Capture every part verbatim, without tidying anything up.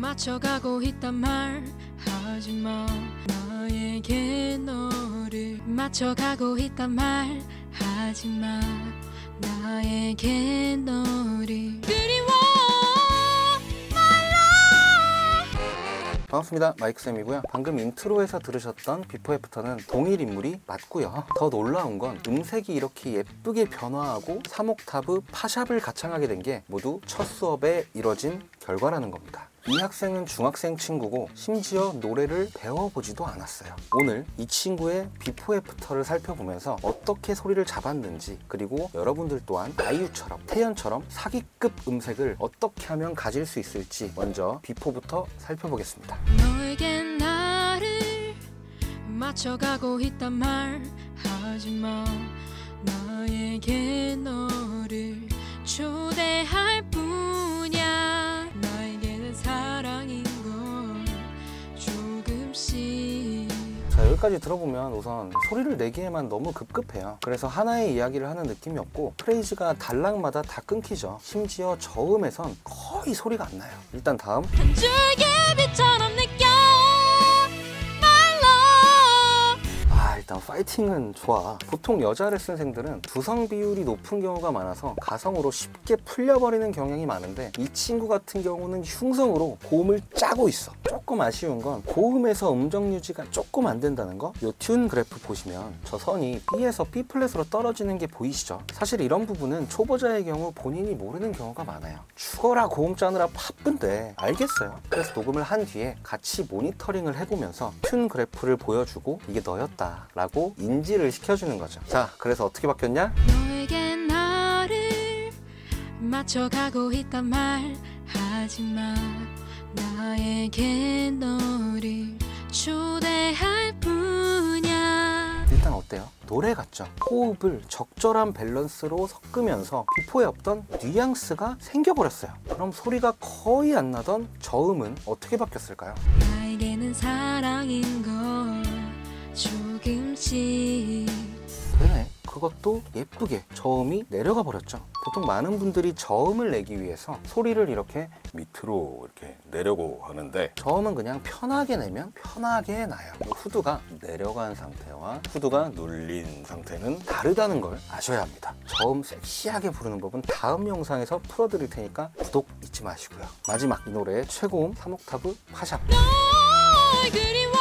맞춰가고 있단 말 하지마. 나에게 너를 맞춰가고 있단 말 하지마. 나에게 너를 그리워. 반갑습니다. 마이크쌤이고요. 방금 인트로에서 들으셨던 비포 애프터는 동일 인물이 맞고요. 더 놀라운 건 음색이 이렇게 예쁘게 변화하고 삼 옥타브 파샵을 가창하게 된 게 모두 첫 수업에 이뤄진 결과라는 겁니다. 이 학생은 중학생 친구고 심지어 노래를 배워보지도 않았어요. 오늘 이 친구의 비포 애프터를 살펴보면서 어떻게 소리를 잡았는지, 그리고 여러분들 또한 아이유처럼 태연처럼 사기급 음색을 어떻게 하면 가질 수 있을지 먼저 비포부터 살펴보겠습니다. 너에게 나를 맞춰가고 있단 말 하지마. 나에게 너를 초대할 뿐이야. 나에게는 사랑인 걸 조금씩. 자, 여기까지 들어보면 우선 소리를 내기에만 너무 급급해요. 그래서 하나의 이야기를 하는 느낌이 없고 프레이즈가 단락마다 다 끊기죠. 심지어 저음에선 거의 소리가 안 나요. 일단 다음 한 줄기 빛처럼 느껴. 일단 파이팅은 좋아. 보통 여자 레슨생들은 두성 비율이 높은 경우가 많아서 가성으로 쉽게 풀려버리는 경향이 많은데 이 친구 같은 경우는 흉성으로 고음을 짜고 있어. 조금 아쉬운 건 고음에서 음정 유지가 조금 안 된다는 거. 요 튠 그래프 보시면 저 선이 B에서 B 플랫으로 떨어지는 게 보이시죠? 사실 이런 부분은 초보자의 경우 본인이 모르는 경우가 많아요. 죽어라 고음 짜느라 바쁜데 알겠어요. 그래서 녹음을 한 뒤에 같이 모니터링을 해보면서 튠 그래프를 보여주고 이게 너였다 라고 인지를 시켜주는 거죠. 자, 그래서 어떻게 바뀌었냐? 너에게 나를 맞춰가고 있단 말 하지마. 나에게 너를 초대할 뿐이야. 일단 어때요? 노래 같죠? 호흡을 적절한 밸런스로 섞으면서 비포에 없던 뉘앙스가 생겨버렸어요. 그럼 소리가 거의 안 나던 저음은 어떻게 바뀌었을까요? 나에게는 사랑인 걸 조금씩. 그러네. 그것도 예쁘게 저음이 내려가 버렸죠. 보통 많은 분들이 저음을 내기 위해서 소리를 이렇게 밑으로 이렇게 내려고 하는데 저음은 그냥 편하게 내면 편하게 나요. 후두가 내려간 상태와 후두가 눌린 상태는 다르다는 걸 아셔야 합니다. 저음 섹시하게 부르는 법은 다음 영상에서 풀어드릴 테니까 구독 잊지 마시고요. 마지막 이 노래의 최고음 삼 옥타브 파샵. 널 그리워.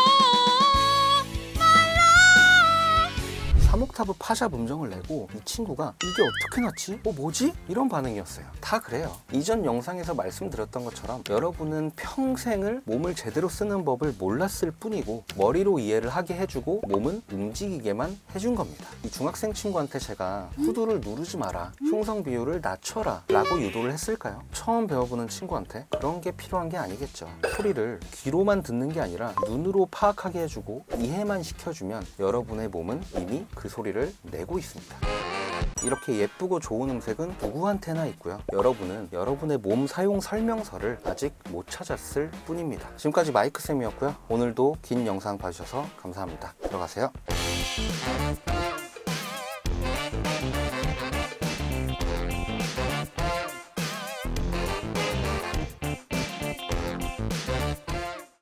삼 옥타브 파샵 음정을 내고 이 친구가 이게 어떻게 났지? 어 뭐지? 이런 반응이었어요. 다 그래요. 이전 영상에서 말씀드렸던 것처럼 여러분은 평생을 몸을 제대로 쓰는 법을 몰랐을 뿐이고 머리로 이해를 하게 해주고 몸은 움직이게만 해준 겁니다. 이 중학생 친구한테 제가 후두를 누르지 마라, 흉성 비율을 낮춰라 라고 유도를 했을까요? 처음 배워보는 친구한테 그런 게 필요한 게 아니겠죠. 소리를 귀로만 듣는 게 아니라 눈으로 파악하게 해주고 이해만 시켜주면 여러분의 몸은 이미 그 소리를 내고 있습니다. 이렇게 예쁘고 좋은 음색은 누구한테나 있고요. 여러분은 여러분의 몸 사용 설명서를 아직 못 찾았을 뿐입니다. 지금까지 마이크쌤이었고요. 오늘도 긴 영상 봐주셔서 감사합니다. 들어가세요.